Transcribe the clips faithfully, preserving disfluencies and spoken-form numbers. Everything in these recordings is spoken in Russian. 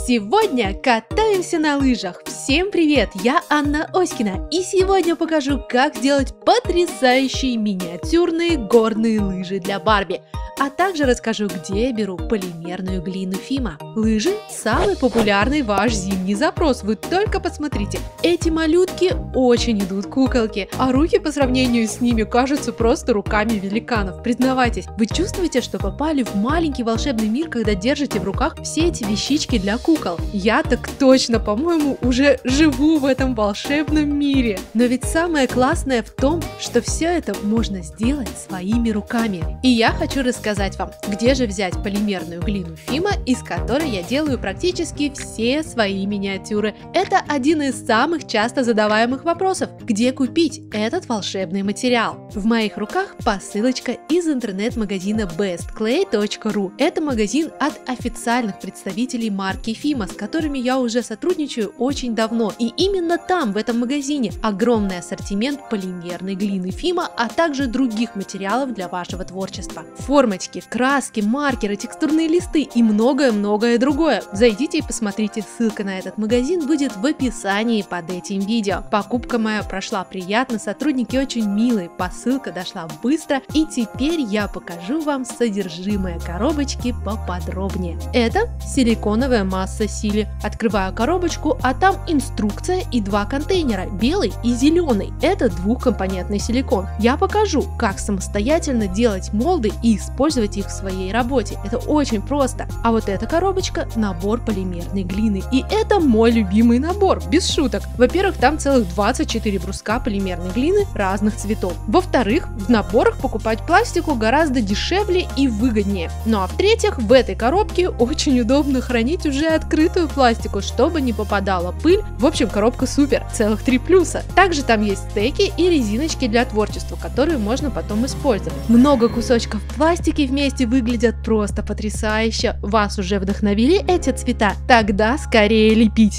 Сегодня катаемся на лыжах. Всем привет, я Анна Оськина, и сегодня покажу, как сделать потрясающие миниатюрные горные лыжи для Барби. А также расскажу, где я беру полимерную глину Фима. Лыжи – самый популярный ваш зимний запрос, вы только посмотрите. Эти малютки очень идут куколки, а руки по сравнению с ними кажутся просто руками великанов. Признавайтесь, вы чувствуете, что попали в маленький волшебный мир, когда держите в руках все эти вещички для кукол? Я так точно, по-моему, уже живу в этом волшебном мире. Но ведь самое классное в том, что все это можно сделать своими руками. И я хочу рассказать сказать вам, где же взять полимерную глину Фима, из которой я делаю практически все свои миниатюры. Это один из самых часто задаваемых вопросов. Где купить этот волшебный материал? В моих руках посылочка из интернет-магазина бест клей точка ру. Это магазин от официальных представителей марки Фима, с которыми я уже сотрудничаю очень давно. И именно там, в этом магазине, огромный ассортимент полимерной глины Фима, а также других материалов для вашего творчества. Формы, краски, маркеры, текстурные листы и многое-многое другое. Зайдите и посмотрите, ссылка на этот магазин будет в описании под этим видео. Покупка моя прошла приятно, сотрудники очень милые, посылка дошла быстро, и теперь я покажу вам содержимое коробочки поподробнее. Это силиконовая масса Сили. Открываю коробочку, а там инструкция и два контейнера, белый и зеленый. Это двухкомпонентный силикон. Я покажу, как самостоятельно делать молды и использовать использовать их в своей работе. Это очень просто. А вот эта коробочка – набор полимерной глины. И это мой любимый набор, без шуток. Во-первых, там целых двадцать четыре бруска полимерной глины разных цветов. Во-вторых, в наборах покупать пластику гораздо дешевле и выгоднее. Ну а в-третьих, в этой коробке очень удобно хранить уже открытую пластику, чтобы не попадала пыль. В общем, коробка супер, целых три плюса. Также там есть стеки и резиночки для творчества, которые можно потом использовать. Много кусочков пластика вместе выглядят просто потрясающе. Вас уже вдохновили эти цвета? Тогда скорее лепить!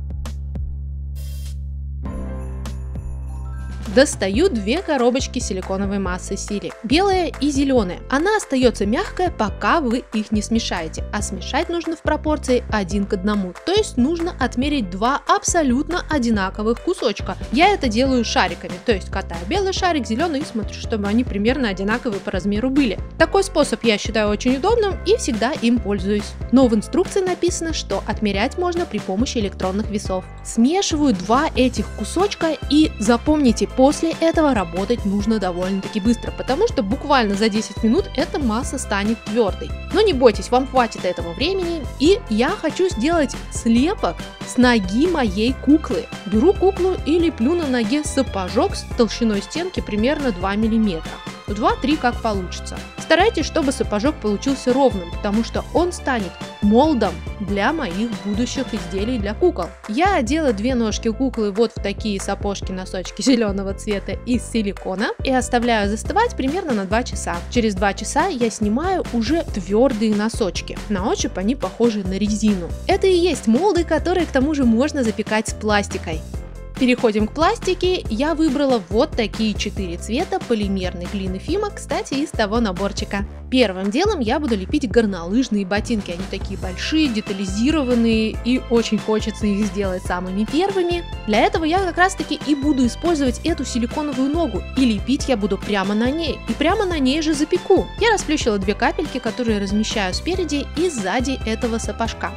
Достаю две коробочки силиконовой массы Сили, белая и зеленая. Она остается мягкая, пока вы их не смешаете, а смешать нужно в пропорции один к одному, то есть нужно отмерить два абсолютно одинаковых кусочка. Я это делаю шариками, то есть катаю белый шарик, зеленый и смотрю, чтобы они примерно одинаковые по размеру были. Такой способ я считаю очень удобным и всегда им пользуюсь. Но в инструкции написано, что отмерять можно при помощи электронных весов. Смешиваю два этих кусочка и запомните, после этого работать нужно довольно-таки быстро, потому что буквально за десять минут эта масса станет твердой. Но не бойтесь, вам хватит этого времени. И я хочу сделать слепок с ноги моей куклы. Беру куклу и леплю на ноге сапожок с толщиной стенки примерно два миллиметра. два-три как получится. Старайтесь, чтобы сапожок получился ровным, потому что он станет молдом для моих будущих изделий для кукол. Я одела две ножки куклы вот в такие сапожки-носочки зеленого цвета из силикона и оставляю застывать примерно на два часа. Через два часа я снимаю уже твердые носочки. На ощупь они похожи на резину. Это и есть молды, которые к тому же можно запекать с пластикой. Переходим к пластике. Я выбрала вот такие четыре цвета полимерной глины Фима, кстати, из того наборчика. Первым делом я буду лепить горнолыжные ботинки. Они такие большие, детализированные, и очень хочется их сделать самыми первыми. Для этого я как раз таки и буду использовать эту силиконовую ногу, и лепить я буду прямо на ней, и прямо на ней же запеку. Я расплющила две капельки, которые размещаю спереди и сзади этого сапожка.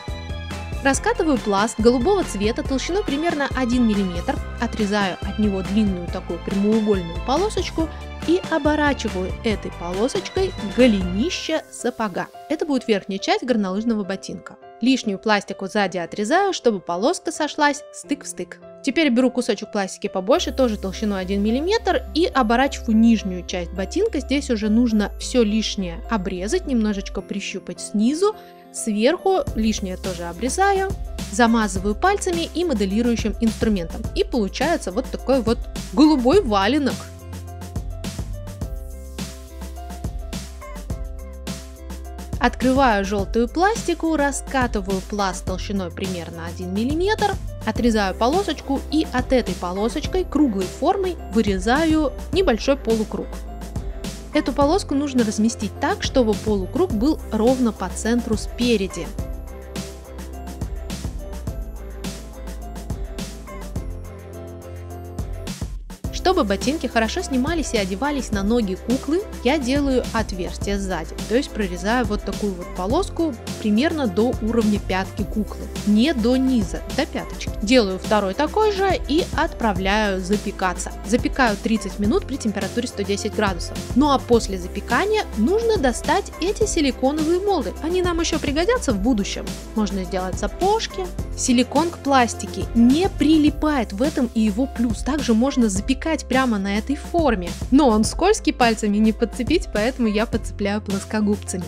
Раскатываю пласт голубого цвета толщиной примерно один миллиметр, отрезаю от него длинную такую прямоугольную полосочку и оборачиваю этой полосочкой голенище сапога. Это будет верхняя часть горнолыжного ботинка. Лишнюю пластику сзади отрезаю, чтобы полоска сошлась стык в стык. Теперь беру кусочек пластики побольше, тоже толщиной один миллиметр, и оборачиваю нижнюю часть ботинка. Здесь уже нужно все лишнее обрезать, немножечко прищупать снизу. Сверху лишнее тоже обрезаю, замазываю пальцами и моделирующим инструментом. И получается вот такой вот голубой валенок. Открываю желтую пластику, раскатываю пласт толщиной примерно один миллиметр, отрезаю полосочку и от этой полосочкой круглой формой вырезаю небольшой полукруг. Эту полоску нужно разместить так, чтобы полукруг был ровно по центру спереди. Чтобы ботинки хорошо снимались и одевались на ноги куклы, я делаю отверстие сзади, то есть прорезаю вот такую вот полоску примерно до уровня пятки куклы, не до низа, до пяточки. Делаю второй такой же и отправляю запекаться. Запекаю тридцать минут при температуре сто десять градусов. Ну а после запекания нужно достать эти силиконовые молды, они нам еще пригодятся в будущем. Можно сделать сапожки. Силикон к пластике не прилипает, в этом и его плюс. Также можно запекать прямо на этой форме, но он скользкий, пальцами не подцепить, поэтому я подцепляю плоскогубцами.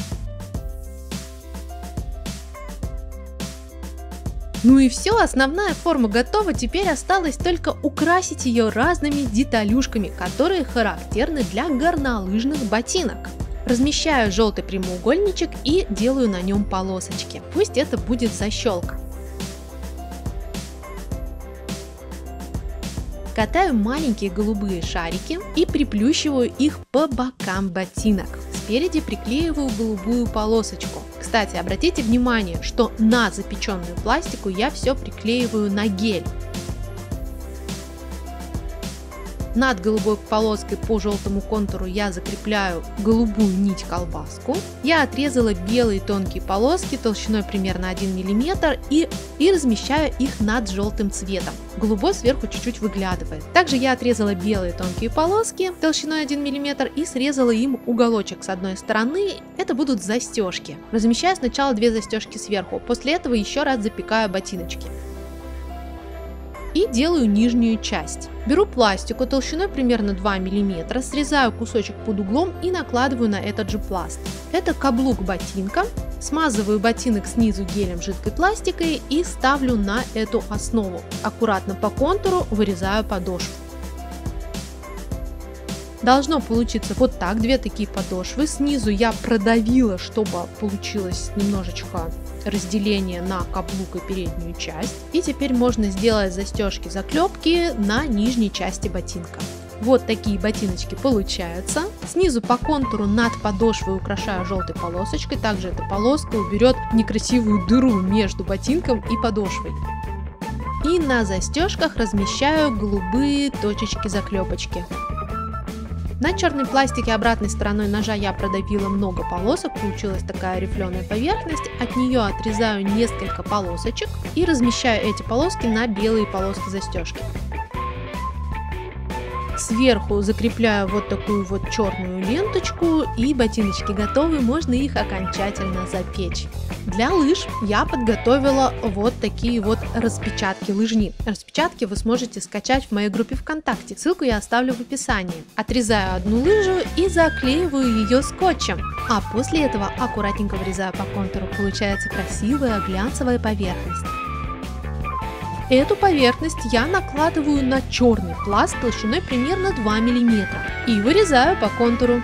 Ну и все, основная форма готова, теперь осталось только украсить ее разными деталюшками, которые характерны для горнолыжных ботинок. Размещаю желтый прямоугольничек и делаю на нем полосочки, пусть это будет защелка. Катаю маленькие голубые шарики и приплющиваю их по бокам ботинок. Спереди приклеиваю голубую полосочку. Кстати, обратите внимание, что на запеченную пластику я все приклеиваю на гель. Над голубой полоской по желтому контуру я закрепляю голубую нить колбаску. Я отрезала белые тонкие полоски толщиной примерно один миллиметр и, и размещаю их над желтым цветом. Голубой сверху чуть-чуть выглядывает. Также я отрезала белые тонкие полоски толщиной один миллиметр и срезала им уголочек с одной стороны. Это будут застежки. Размещаю сначала две застежки сверху, после этого еще раз запекаю ботиночки. И делаю нижнюю часть. Беру пластику толщиной примерно два миллиметра, срезаю кусочек под углом и накладываю на этот же пласт. Это каблук ботинка. Смазываю ботинок снизу гелем жидкой пластикой и ставлю на эту основу. Аккуратно по контуру вырезаю подошву. Должно получиться вот так, две такие подошвы. Снизу я продавила, чтобы получилось немножечко разделение на каблук и переднюю часть. И теперь можно сделать застежки-заклепки на нижней части ботинка. Вот такие ботиночки получаются. Снизу по контуру над подошвой украшаю желтой полосочкой. Также эта полоска уберет некрасивую дыру между ботинком и подошвой. И на застежках размещаю голубые точечки-заклепочки. На черной пластике обратной стороной ножа я продавила много полосок, получилась такая рифленая поверхность, от нее отрезаю несколько полосочек и размещаю эти полоски на белые полоски застежки. Сверху закрепляю вот такую вот черную ленточку, и ботиночки готовы, можно их окончательно запечь. Для лыж я подготовила вот такие вот распечатки лыжни. Распечатки вы сможете скачать в моей группе ВКонтакте, ссылку я оставлю в описании. Отрезаю одну лыжу и заклеиваю ее скотчем, а после этого аккуратненько вырезаю по контуру, получается красивая глянцевая поверхность. Эту поверхность я накладываю на черный пласт толщиной примерно два миллиметра и вырезаю по контуру.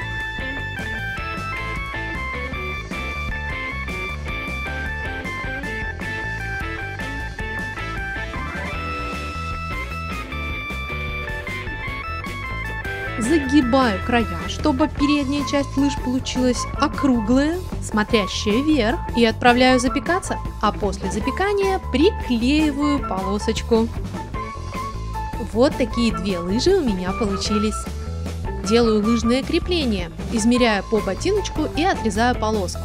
Загибаю края, чтобы передняя часть лыж получилась округлая, смотрящая вверх, и отправляю запекаться, а после запекания приклеиваю полосочку. Вот такие две лыжи у меня получились. Делаю лыжное крепление, измеряю по ботиночку и отрезаю полоску.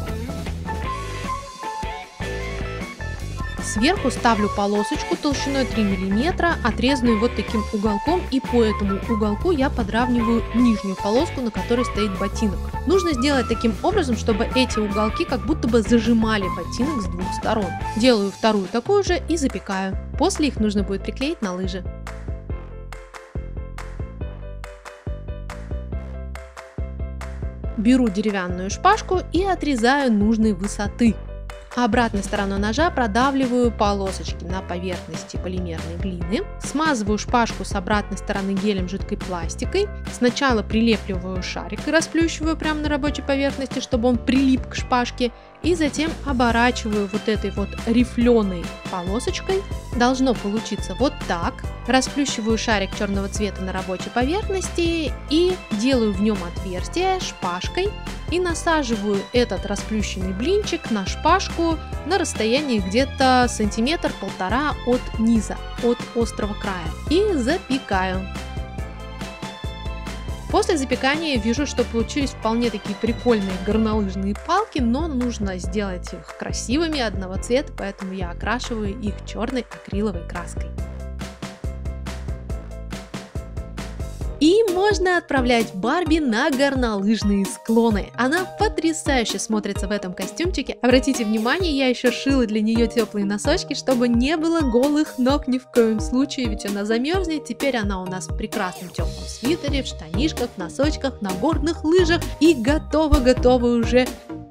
Сверху ставлю полосочку толщиной три миллиметра, отрезанную вот таким уголком, и по этому уголку я подравниваю нижнюю полоску, на которой стоит ботинок. Нужно сделать таким образом, чтобы эти уголки как будто бы зажимали ботинок с двух сторон. Делаю вторую такую же и запекаю. После их нужно будет приклеить на лыжи. Беру деревянную шпажку и отрезаю нужной высоты. Обратной стороной ножа продавливаю полосочки на поверхности полимерной глины, смазываю шпажку с обратной стороны гелем жидкой пластикой, сначала прилепливаю шарик и расплющиваю прямо на рабочей поверхности, чтобы он прилип к шпажке, и затем оборачиваю вот этой вот рифленой полосочкой. Должно получиться вот так. Расплющиваю шарик черного цвета на рабочей поверхности и делаю в нем отверстие шпажкой и насаживаю этот расплющенный блинчик на шпажку на расстоянии где-то сантиметр-полтора от низа, от острого края, и запекаю. После запекания вижу, что получились вполне такие прикольные горнолыжные палки, но нужно сделать их красивыми, одного цвета, поэтому я окрашиваю их черной акриловой краской. И можно отправлять Барби на горнолыжные склоны. Она потрясающе смотрится в этом костюмчике. Обратите внимание, я еще шила для нее теплые носочки, чтобы не было голых ног ни в коем случае, ведь она замерзнет. Теперь она у нас в прекрасном теплом свитере, в штанишках, в носочках, на горных лыжах и готова-готова уже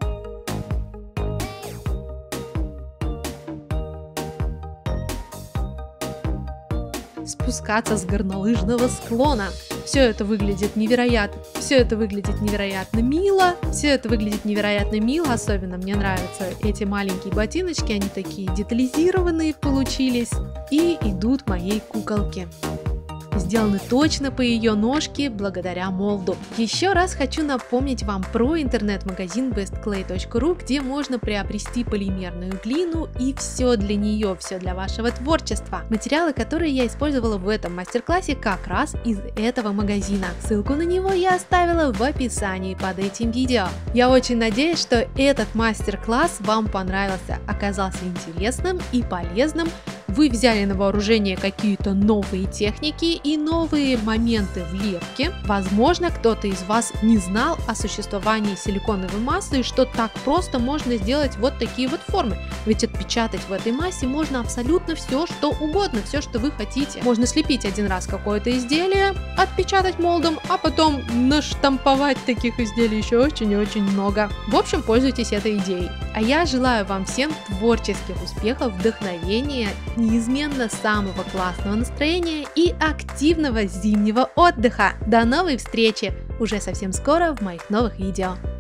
спускаться с горнолыжного склона. Все это выглядит невероятно, все это выглядит невероятно мило, все это выглядит невероятно мило, особенно мне нравятся эти маленькие ботиночки, они такие детализированные получились и идут моей куколке. Сделаны точно по ее ножке благодаря молду. Еще раз хочу напомнить вам про интернет-магазин бест клей точка ру, где можно приобрести полимерную глину и все для нее, все для вашего творчества. Материалы, которые я использовала в этом мастер-классе, как раз из этого магазина. Ссылку на него я оставила в описании под этим видео. Я очень надеюсь, что этот мастер-класс вам понравился, оказался интересным и полезным. Вы взяли на вооружение какие-то новые техники и новые моменты в лепке. Возможно, кто-то из вас не знал о существовании силиконовой массы и что так просто можно сделать вот такие вот формы. Ведь отпечатать в этой массе можно абсолютно все, что угодно, все, что вы хотите. Можно слепить один раз какое-то изделие, отпечатать молдом, а потом наштамповать таких изделий еще очень и очень много. В общем, пользуйтесь этой идеей. А я желаю вам всем творческих успехов, вдохновения, неизменно самого классного настроения и активного зимнего отдыха. До новой встречи уже совсем скоро в моих новых видео.